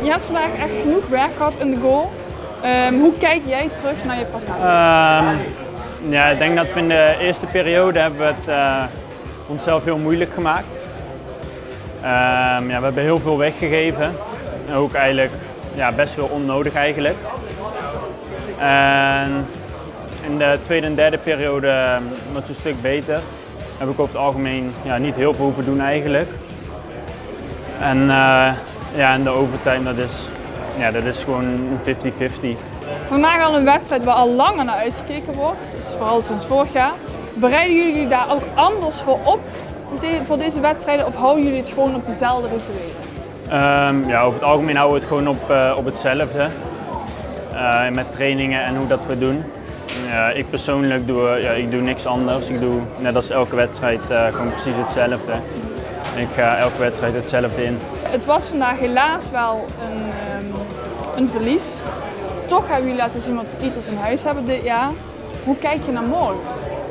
je hebt vandaag echt genoeg werk gehad in de goal. Hoe kijk jij terug naar je prestatie? Ja, ik denk dat we in de eerste periode hebben we het onszelf heel moeilijk gemaakt. Ja, we hebben heel veel weggegeven. En ook eigenlijk best veel onnodig eigenlijk. En in de tweede en derde periode was het een stuk beter. Heb ik over het algemeen niet heel veel hoeven doen eigenlijk. En in de overtime dat is gewoon 50-50. Vandaag al een wedstrijd waar al langer naar uitgekeken wordt, dus vooral sinds vorig jaar. Bereiden jullie daar ook anders voor op voor deze wedstrijden of houden jullie het gewoon op dezelfde rituelen? Over het algemeen houden we het gewoon op hetzelfde. Met trainingen en hoe dat we doen. Ik persoonlijk doe niks anders. Ik doe net als elke wedstrijd gewoon precies hetzelfde. Ik ga elke wedstrijd hetzelfde in. Het was vandaag helaas wel een verlies. Toch hebben jullie laten zien wat Eaters in huis hebben dit jaar. Hoe kijk je naar morgen?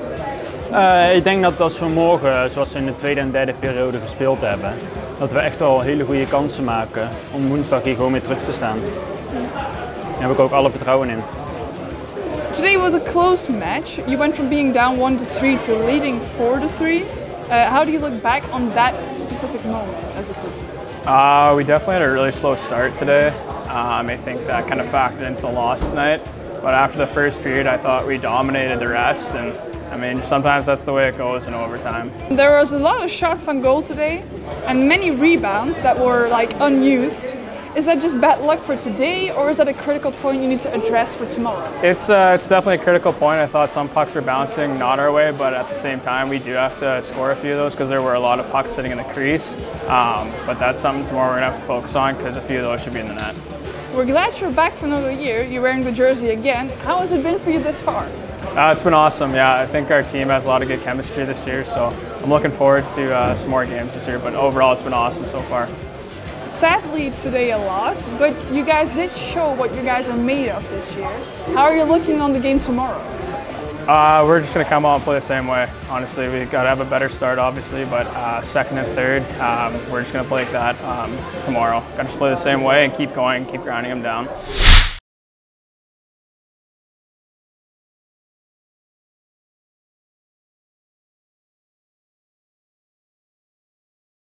Ik denk dat als we morgen, zoals we in de tweede en derde periode gespeeld hebben, dat we echt wel hele goede kansen maken om woensdag hier gewoon weer terug te staan. Daar heb ik ook alle vertrouwen in. Today was a close match. You went from being down 1-3 to leading 4-3. How do you look back on that specific moment as a group? We definitely had a really slow start today. I think that kind of factored into the loss tonight. But after the first period, I thought we dominated the rest, and I mean, sometimes that's the way it goes in overtime. There was a lot of shots on goal today, and many rebounds that were unused. Is that just bad luck for today, or is that a critical point you need to address for tomorrow? It's definitely a critical point. I thought some pucks were bouncing not our way, but at the same time, we do have to score a few of those because there were a lot of pucks sitting in the crease. But that's something tomorrow we're going to have to focus on because a few of those should be in the net. We're glad you're back for another year. You're wearing the jersey again. How has it been for you this far? It's been awesome, yeah. I think our team has a lot of good chemistry this year, so I'm looking forward to some more games this year. But overall, it's been awesome so far. Sadly, today a loss, but you guys did show what you guys are made of this year. How are you looking on the game tomorrow? We're just going to come out and play the same way. Honestly, we got to have a better start, obviously, but second and third, we're just going to play like that tomorrow. Got to just play the same way and keep going, keep grinding them down.